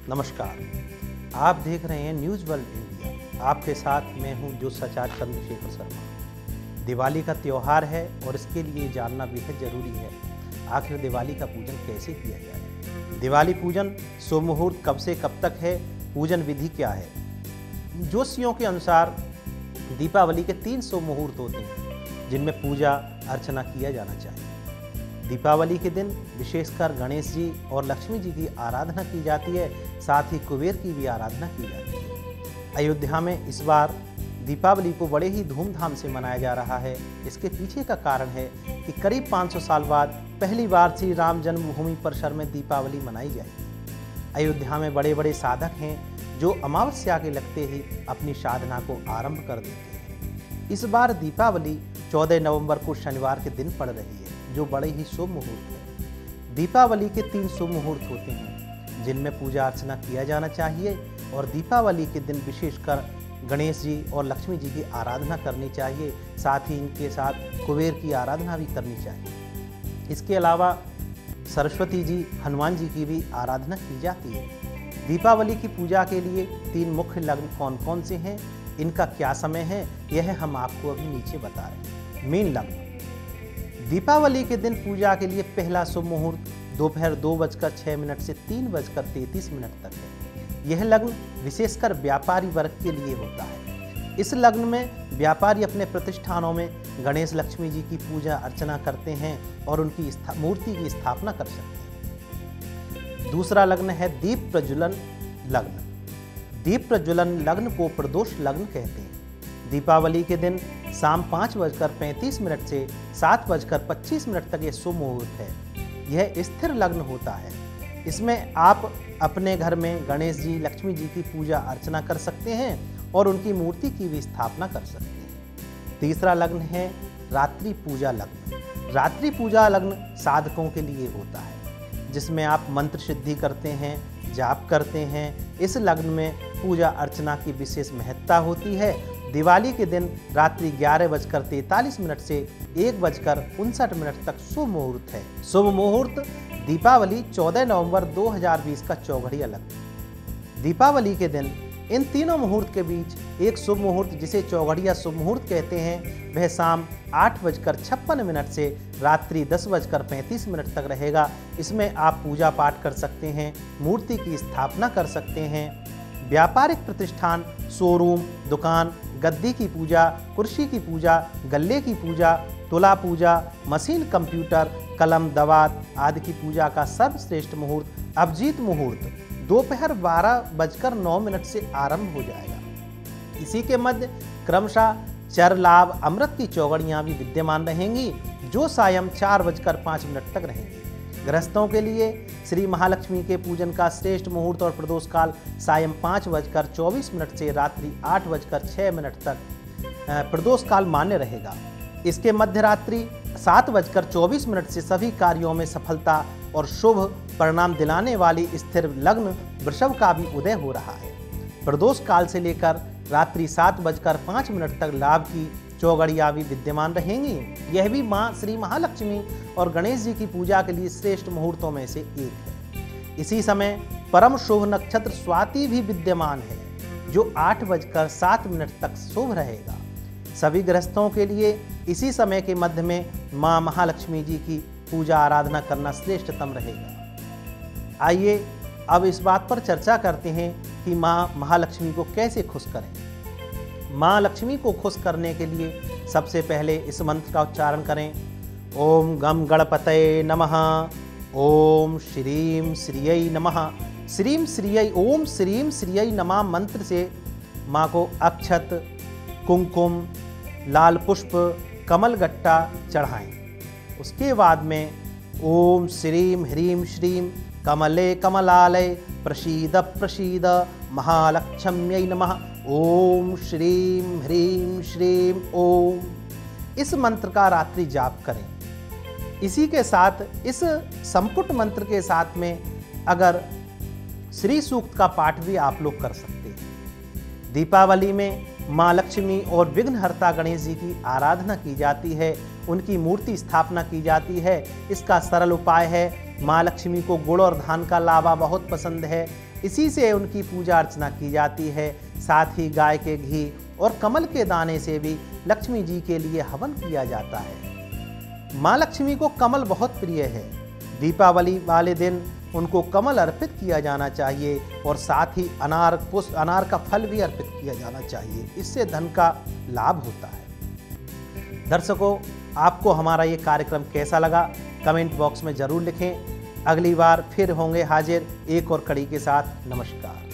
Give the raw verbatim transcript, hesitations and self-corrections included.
नमस्कार, आप देख रहे हैं न्यूज़ वर्ल्ड इंडिया। आपके साथ मैं हूं जो सचार चंद्रशेखर शर्मा। दिवाली का त्यौहार है और इसके लिए जानना बेहद ज़रूरी है आखिर दिवाली का पूजन कैसे किया जाए। दिवाली पूजन शुभ मुहूर्त कब से कब तक है, पूजन विधि क्या है। ज्योतिषियों के अनुसार दीपावली के तीन शुभ मुहूर्त होते हैं जिनमें पूजा अर्चना किया जाना चाहिए। दीपावली के दिन विशेषकर गणेश जी और लक्ष्मी जी की आराधना की जाती है, साथ ही कुबेर की भी आराधना की जाती है। अयोध्या में इस बार दीपावली को बड़े ही धूमधाम से मनाया जा रहा है। इसके पीछे का कारण है कि करीब पाँच सौ साल बाद पहली बार श्री राम जन्मभूमि परिसर में दीपावली मनाई जाएगी। अयोध्या में बड़े बड़े साधक हैं जो अमावस्या के लगते ही अपनी साधना को आरंभ कर देते हैं। इस बार दीपावली चौदह नवंबर को शनिवार के दिन पड़ रही है, जो बड़े ही शुभ मुहूर्त है। दीपावली के तीन शुभ मुहूर्त होते हैं जिनमें पूजा अर्चना किया जाना चाहिए और दीपावली के दिन विशेषकर गणेश जी और लक्ष्मी जी की आराधना करनी चाहिए, साथ ही इनके साथ कुबेर की आराधना भी करनी चाहिए। इसके अलावा सरस्वती जी, हनुमान जी की भी आराधना की जाती है। दीपावली की पूजा के लिए तीन मुख्य लग्न कौन कौन से हैं, इनका क्या समय है, यह हम आपको अभी नीचे बता रहे हैं। मीन लग्न दीपावली के दिन पूजा के लिए पहला शुभ मुहूर्त दोपहर दो बजकर छः मिनट से तीन बजकर तैंतीस मिनट तक है। यह लग्न विशेषकर व्यापारी वर्ग के लिए होता है। इस लग्न में व्यापारी अपने प्रतिष्ठानों में गणेश लक्ष्मी जी की पूजा अर्चना करते हैं और उनकी मूर्ति की स्थापना कर सकते हैं। दूसरा लग्न है दीप प्रज्वलन लग्न। दीप प्रज्वलन लग्न को प्रदोष लग्न कहते हैं। दीपावली के दिन शाम पाँच बजकर पैंतीस मिनट से सात बजकर पच्चीस मिनट तक ये शुभ मुहूर्त है। यह स्थिर लग्न होता है। इसमें आप अपने घर में गणेश जी, लक्ष्मी जी की पूजा अर्चना कर सकते हैं और उनकी मूर्ति की भी स्थापना कर सकते हैं। तीसरा लग्न है रात्रि पूजा लग्न। रात्रि पूजा लग्न साधकों के लिए होता है, जिसमें आप मंत्र सिद्धि करते हैं, जाप करते हैं। इस लग्न में पूजा अर्चना की विशेष महत्ता होती है। दिवाली के दिन रात्रि ग्यारह बजकर तैंतालीस मिनट से एक बजकर उनसठ मिनट तक शुभ मुहूर्त है। शुभ मुहूर्त दीपावली चौदह नवंबर दो हज़ार बीस का चौघड़िया लग्न। दीपावली के दिन इन तीनों मुहूर्त के बीच एक शुभ मुहूर्त, जिसे चौघड़िया शुभ मुहूर्त कहते हैं, वह शाम आठ बजकर छप्पन मिनट से रात्रि दस बजकर पैंतीस मिनट तक रहेगा। इसमें आप पूजा पाठ कर सकते हैं, मूर्ति की स्थापना कर सकते हैं। व्यापारिक प्रतिष्ठान, शोरूम, दुकान, गद्दी की पूजा, कुर्सी की पूजा, गल्ले की पूजा, तुला पूजा, मशीन, कंप्यूटर, कलम, दवात आदि की पूजा का सर्वश्रेष्ठ मुहूर्त अभिजीत मुहूर्त दोपहर बारह बजकर नौ मिनट से आरंभ हो जाएगा। इसी के मध्य क्रमशः चर लाभ अमृत की चौगड़ियाँ भी विद्यमान रहेंगी, जो सायं चार बजकर पाँच मिनट तक रहेंगी। गृहस्थों के लिए श्री महालक्ष्मी के पूजन का श्रेष्ठ मुहूर्त और प्रदोष काल सायं पाँच बजकर चौबीस मिनट से रात्रि आठ बजकर छः मिनट तक प्रदोष काल मान्य रहेगा। इसके मध्य रात्रि सात बजकर चौबीस मिनट से सभी कार्यों में सफलता और शुभ परिणाम दिलाने वाली स्थिर लग्न वृषभ का भी उदय हो रहा है। प्रदोष काल से लेकर रात्रि सात बजकर पाँच मिनट तक लाभ की चौगड़ियाँ भी विद्यमान रहेंगी। यह भी माँ श्री महालक्ष्मी और गणेश जी की पूजा के लिए श्रेष्ठ मुहूर्तों में से एक है। इसी समय परम शुभ नक्षत्र स्वाति भी विद्यमान है, जो आठ बजकर सात मिनट तक शुभ रहेगा। सभी गृहस्थों के लिए इसी समय के मध्य में माँ महालक्ष्मी जी की पूजा आराधना करना श्रेष्ठतम रहेगा। आइए अब इस बात पर चर्चा करते हैं कि माँ महालक्ष्मी को कैसे खुश करें। माँ लक्ष्मी को खुश करने के लिए सबसे पहले इस मंत्र का उच्चारण करें। ओम गम गणपतये नमः, ओम श्रीम श्रियै नमः। श्रीम श्रियै, ओम श्रीम श्रियै नमः मंत्र से माँ को अक्षत, कुमकुम, लाल पुष्प, कमलगट्टा चढ़ाएं। उसके बाद में ओम श्रीम ह्रीम श्रीम कमले कमलालय प्रसीद प्रसीद महालक्ष्म्यै नमः। ओम श्रीम ह्रीम श्रीम ओम, इस मंत्र का रात्रि जाप करें। इसी के साथ इस संपुट मंत्र के साथ में अगर श्री सूक्त का पाठ भी आप लोग कर सकते हैं। दीपावली में माँ लक्ष्मी और विघ्नहर्ता गणेश जी की आराधना की जाती है, उनकी मूर्ति स्थापना की जाती है। इसका सरल उपाय है, माँ लक्ष्मी को गुड़ और धान का लावा बहुत पसंद है। इसी से उनकी पूजा अर्चना की जाती है। साथ ही गाय के घी और कमल के दाने से भी लक्ष्मी जी के लिए हवन किया जाता है। माँ लक्ष्मी को कमल बहुत प्रिय है। दीपावली वाले दिन उनको कमल अर्पित किया जाना चाहिए और साथ ही अनार पुष्प अनार का फल भी अर्पित किया जाना चाहिए। इससे धन का लाभ होता है। दर्शकों, आपको हमारा ये कार्यक्रम कैसा लगा कमेंट बॉक्स में ज़रूर लिखें। अगली बार फिर होंगे हाजिर एक और कड़ी के साथ। नमस्कार।